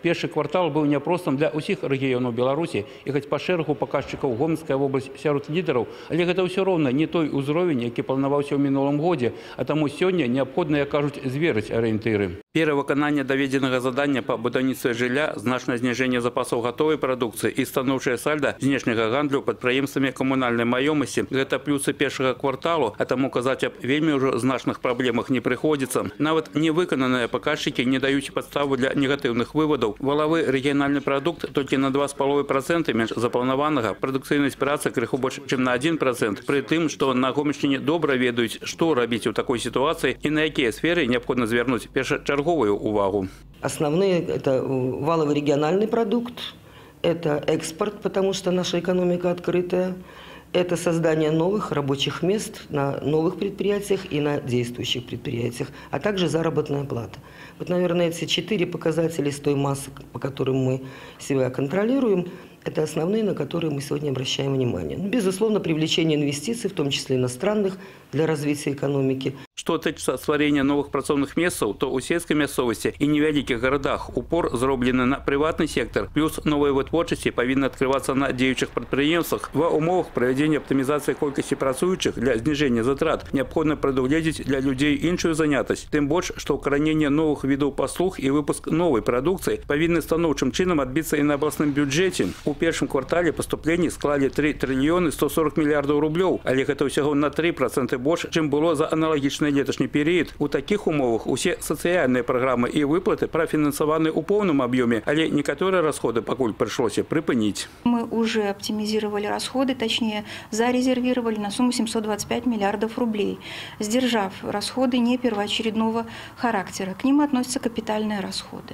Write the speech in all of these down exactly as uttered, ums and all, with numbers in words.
Першы квартал быў няпростым для ўсіх рэгіёнаў Беларусі, і хоць па шэрагу паказчыкаў Гомельская вобласць сярод лідараў, але гэта ўсё роўна не той узровень, які планаваўся ў мінулым годзе, а таму сёння неабходна, як кажуць, зверыць арыентыры. Перавыкананне даведзенага задання па будаўніцтве жылля, значнае зніжэнне запасаў гатовай прадукцыі і станоўчае сальда знешняга гандлю прадпрыемствамі камунальнай маёмасці – гэта плюсы першага кварталу, а таму казаць аб вельмі ўжо значных праблемах не прыходзіцца. Нават невыкананыя паказчыкі не даюць падставу для негатыўных вывадаў. Валавы рэгіянальны прадукт толькі на два з паловай працэнта менш запланаванага, прадукцыйнасць працы крыху больш, чым на адзін працэнт, пры тым, што на Гомельшчыне добра ведаюць, што рабіць у такой сітуацыі і на якія сферы неабходна звярнуць першачарговую увагу. Основные – это валовый региональный продукт, это экспорт, потому что наша экономика открытая, это создание новых рабочих мест на новых предприятиях и на действующих предприятиях, а также заработная плата. Вот, наверное, эти четыре показателя из той массы, по которым мы себя контролируем, это основные, на которые мы сегодня обращаем внимание. Ну, безусловно, привлечение инвестиций, в том числе иностранных, для развития экономики. Што тычыцца стварэння новых працоўных месцаў, то ў сельскай мясцовасці і невялікіх гарадах упор зроблены на прыватны сектор, плюс новыя вытворчасці павінны адкрывацца на дзеючых прадпрыемствах. Ва умовах правядзення аптымізацыі колькасці працуючых для зніжэння затрат неабходна прадугледзець для людзей іншую занятасць. Тым больш, што ўкараненне новых відаў паслуг і выпуск новай прадукцыі павінны станоўчым чынам адбіцца і на абласным бюджэце. У першым квартале паступленні склалі тры трыльёны сто сорок мільярдаў рублёў, але гэта ўсяго на тры працэнты больш, чым было за аналагічны леташні перыяд. У такіх умовах усе сацыяльныя праграмы і выплаты прафінансаваны ў поўным аб'ёме, але некаторыя расходы пакуль прыйшлося прыпыніць. Мы уже оптимизировали расходы, точнее зарезервировали на сумму семьсот двадцать пять миллиардов рублей, сдержав расходы не первоочередного характера. К ним относятся капитальные расходы.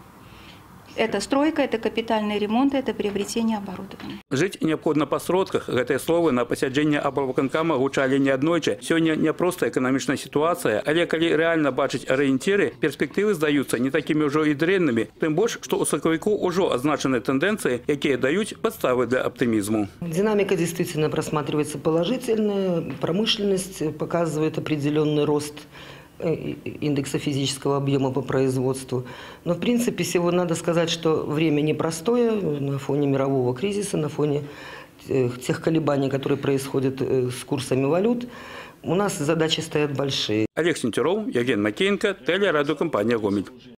Это стройка, это капитальный ремонт, это приобретение оборудования. Жыць неабходна па сродках. Гэтыя словы на пасяджэнні аблвыканкама гучалі неаднойчы. Сёння не проста эканамічная сітуацыя, але калі рэальна бачыць арыенціры, перспектывы здаюцца не такімі ўжо і дрэннымі. Тым больш, што ў сакавіку ўжо азначаны тэндэнцыі, якія даюць падставы для оптимизму. Динамика действительно просматривается положительная. Промышленность показывает определенный рост индекса физического объема по производству. Но, в принципе, сегодня надо сказать, что время непростое на фоне мирового кризиса, на фоне тех колебаний, которые происходят с курсами валют. У нас задачи стоят большие. Олег Сентюров, Евген Макеенко, телерадиокомпания «Гомель».